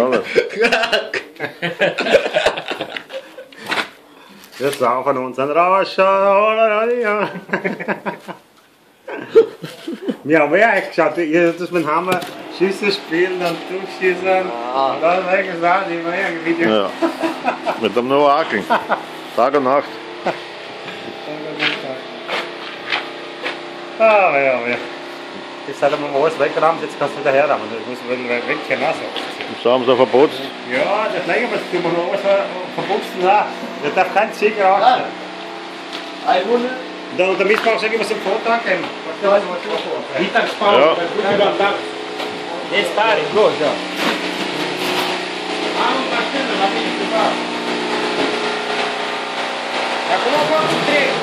Alles. Wir saufen unseren Rausch. Wir haben ja echt geschaut, dass wir haben Schüsse spielen und durchschießen. Und dann habe ich gesagt, ich war irgendwie. Ja. Mit dem Noaken. Tag und Nacht. Ah, ja. Jetzt hat man alles weggerammt, jetzt kannst du wieder herrammen. Ich muss wegkehren lassen. Das haben sie verboten. Ja, das legen wir, das tun wir noch alles verputzen. Da darf kein Ziel rauchen. Und der Missbrauch sage ich, was im Vortag geben. Mittagspause, Ja. Puntigam da. Jetzt da, ist los, ja. Ja, come ho fatto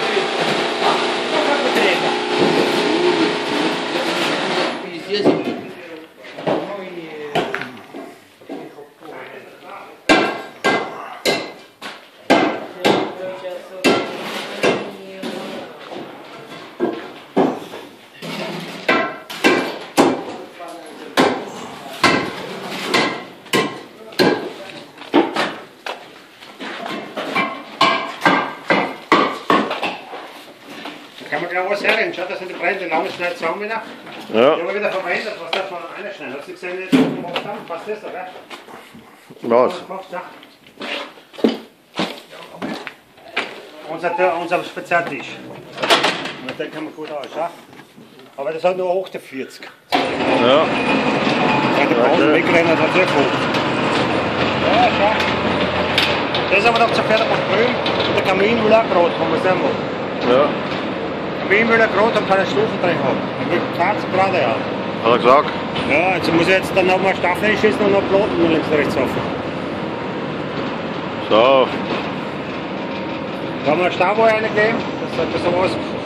Kann man genau was hernehmen, schau, das sind die Brände, lange schnell zusammen wieder. Ja. Die haben wir wieder verwendet, was darf man reinschneiden? Hast du gesehen, jetzt gemacht haben? Passt das, oder? Was? Unser Spezialtisch. Und den kann man gut aus, ja? Aber das hat nur 48. Ja. Weil der Boden wegrennen hat sehr gut. Ja, schau. Das ist aber noch zu Pferd auf grün. Der Kamin will auch rot, wenn man sehen will. Ja. Kamin will auch rot und keine Stufen drin haben. Er will 20 Grad haben. Hat er gesagt? Ja, jetzt muss ich jetzt dann nochmal Staffel einschießen und noch Ploten nur links und rechts offen. So. Da haben wir einen Stauboy reingegeben, das sowas